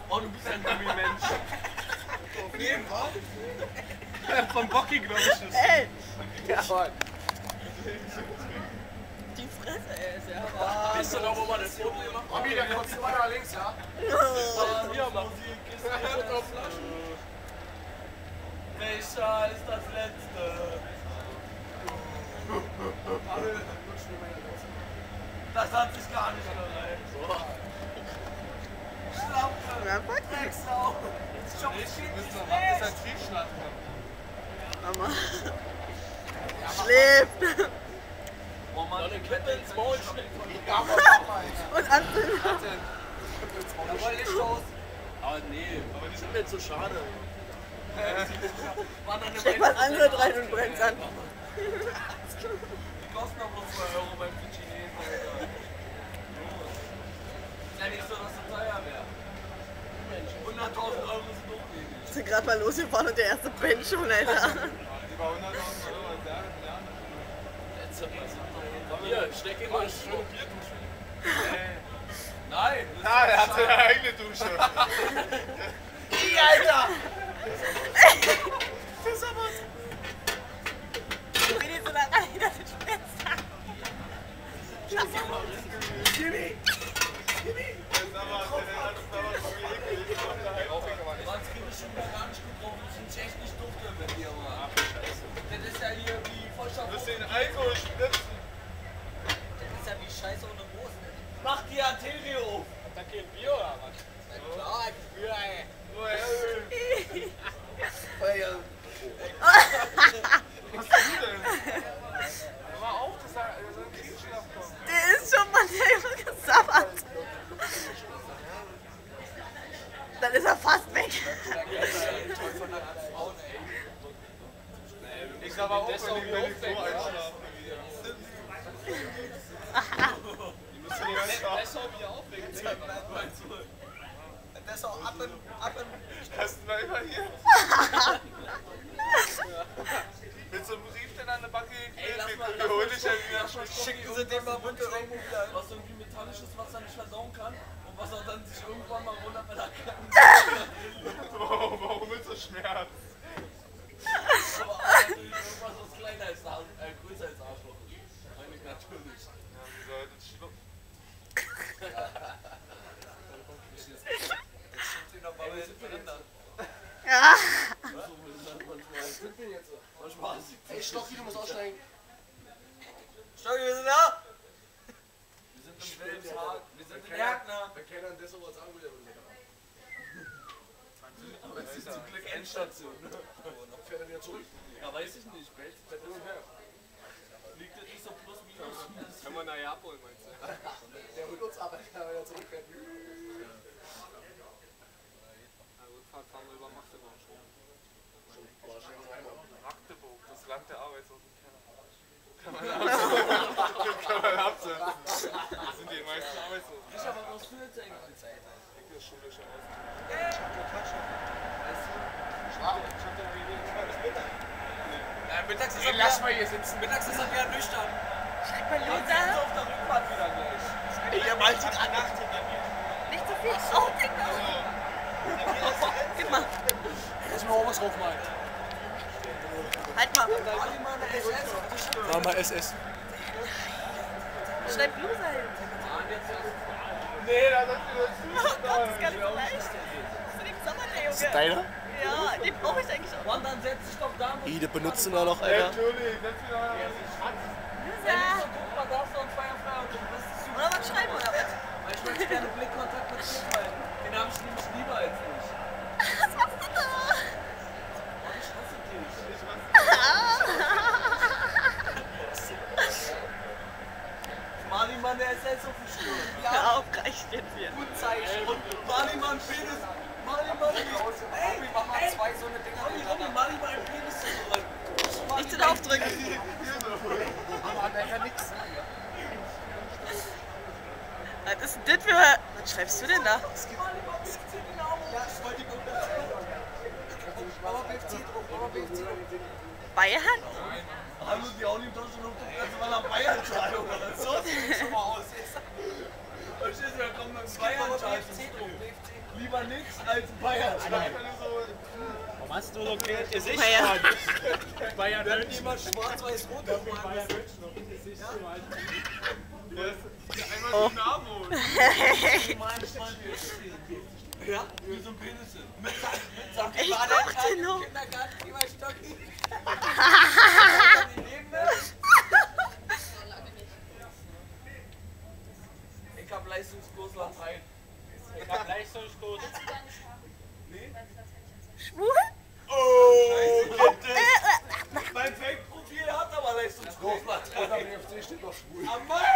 Oh, du bist ein Gummimensch. Nee, was? Von Bocky, glaube ich. Ey! Ja, Mann. Die Fresse, ey, ist ja Wisst ihr noch, wo man das Foto gemacht hat? Mami, dann kommst du weiter links, ja? Hier, Musik ist nicht auf Flaschen. Welcher ist das letzte? Das hat sich gar nicht gereicht. Schlappe. Ja, fuck. Drecksau. Das ist ein Triebschlag. Mama. Schläft. Oh Mann, eine Kette ins Maul steckt. Ja, mach mal. Und Anton. Da war Licht aus. Aber nee, aber die sind mir zu schade. Steck was anderes rein und brennt's an. Die kosten aber 2 Euro beim Chinesen, Alter. Ist ja nicht so, dass es teuer wäre. 100.000 Euro sind doch wenig. Wir sind gerade mal losgefahren und der erste Bench schon, Alter. Die war 100.000 Euro Hier, steck ihn mal schön Bier duschen. Nein! Ah, der hat seine eigene Dusche. Die, Alter! Das ist aber so. Ich bin jetzt so da rein, das ist Schwester. Sonst krieg ich schon wieder gar nicht getroffen. Ich bin echt nicht doof, wenn ihr mal. Das ist ja hier wie Vollschaft. Du musst den Alkohol spritzen. Das ist ja wie Scheiße ohne Moos. Mach die Arterie auf! Da geht Bier oder was? Klar, ein Bier, ey. Was ist denn? Hör mal auf, dass da so ein Triebschlag kommt. Der ist schon mal der gesabbert. Dann ist er fast weg. Ich sag mal auch, wenn die so einschlafen. Die müssen die ganze Zeit aufregen. Das ist auch ab und. Hast du mal immer hier? Mit so einem Brief dann an der Backe geklebt, wir holen dich ja wieder. Schicken Sie den mal bitte irgendwo wieder. Was irgendwie metallisches, was er nicht versauen kann und was er dann sich irgendwann mal wundert, wenn er kann. Warum ist so Schmerz? Aber natürlich irgendwas, was kleiner als größer als Arschloch ist. Eigentlich natürlich. Ja, wie soll das schlucken? Ja. Ey, Stocki, du musst aussteigen. Stocki, wir sind da! Wir sind im Wilhelmshaven. Wir sind in Erkner. Wir kennen das aber sagen, wo der will. Aber es ist zum Glück Endstation. Fährt er wieder zurück? Ja, weiß ich nicht. Fährt hin und her. Liegt das nicht so plus minus? Kann man nachher abholen, meinst du? Der holt uns ab, wenn er wieder zurückfährt. Rückfahrt fahren wir über Magdeburg schon. Magdeburg, das Land der Arbeitslosen. Kann man absetzen. Das sind die meisten Arbeitslosen. Ich aber was für eine Zeit. Das schulische Mittags ist lass mal hier sitzen. Mittags ist er wieder nüchtern. Schreib mal Dann sind Loser. sie auf der Rückfahrt wieder gleich. Ihr meint die Nacht. Nicht so viel. Oh, Digga. Gib mal. Lass mal auch was draufmalen. Halt mal. Mama SS. Schreib Loser hin. Nee, das ist Oh Gott, das ist gar nicht so leicht. Das ist nicht Sommer, der Junge. Deiner? Ja, den brauche ich eigentlich auch. Und dann setz dich doch da. Ih, den benutzen wir noch, Alter. Entschuldigung, setz dich noch Ja. Guck mal, da ist noch ein Feierfrei und das ist super. Oder was schreiben oder was? Weil ich möchte gerne Blickkontakt mit dir halten. Den habe ich nämlich lieber als dich. Was machst du da? Und ich hasse dich. Malimann, der ist jetzt so viel Sturm. Hör auf, reicht jetzt hier. Zeichen. Und Malimann, Penis. Malimann, ey, mach mal zwei so eine Dinger. Malimann, Penis zu drücken. Nicht den aufdrücken. Aber hat er ja nichts. Was ist denn das für... Was schreibst du denn da? Ja, ich wollte die Mama BFC drauf, Mama BFC. Bayern? Hallo, die Audi-Tasche noch also mal nach Bayern schreiben oder so. Sieht schon mal aus. Verstehst du, da kommt noch ein Bayern-Scheiß. lieber nichts als Bayern. Warum hast du so ein Gesicht? Bayern. Bayern Wenn München. jemand schwarz-weiß-rot Bayern aufmalen München auf dem Gesicht. Einmal so ein Abo. Ja, wie so ein Penis. Mit Sachen, Ich dachte noch. Kindergarten, die mal Stocki. Ich hab Leistungskurs Latein. Ich hab Leistungskurs. Schwul? Oh, gibt es. Mein Fake-Profil hat aber Leistungskurs Latein. Am FC steht doch schwul. Am Mann!